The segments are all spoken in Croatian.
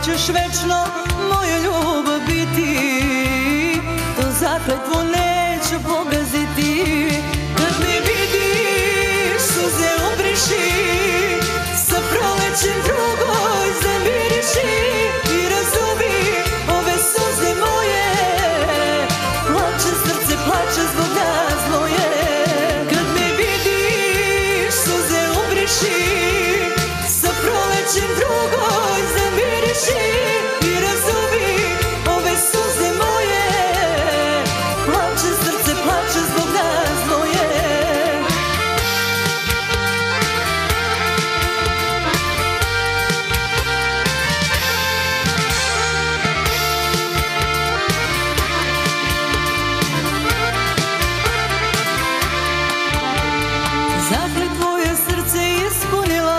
ćeš večno moja ljubav biti, to zakletvu neću pogaziti. Kad me vidiš suze obriši, sa prolećem drugoj zamiriši i razumi ove suze moje, plače srce, plače zbog nas moje. Kad me vidiš suze obriši, sa prolećem drugoj zamiriši i razumi ove suze moje, plače srce, plače zbog nas moje. Zakletvu je srce ispunilo,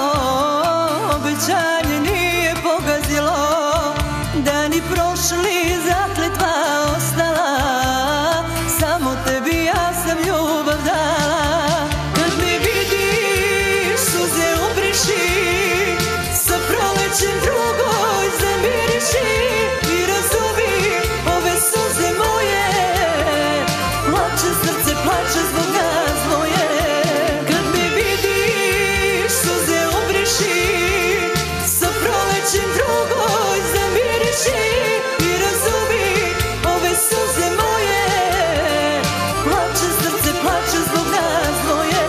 obećanje nije pogazilo, dani prošli, zakletva ostala, samo tebi ja sam ljubav dala. Kad me vidiš suze obriši, sa prolećem drugoj zamiriši i razumi ove suze moje, plače srce, plače zbog nas moje. Kad me vidiš suze obriši, sa prolećem drugoj zamiriši i razumi ove suze moje, plače srce, plače zbog nas moje.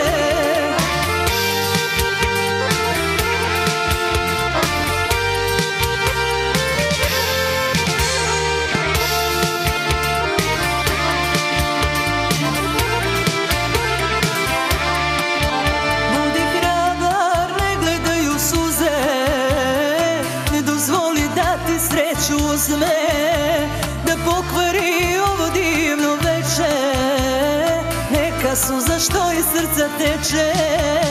Budi hrabar, ne gledaju suze, ne dozvoli da ti sreću uzme, da pokvari ovo divno veče, neka suza što iz srca teče.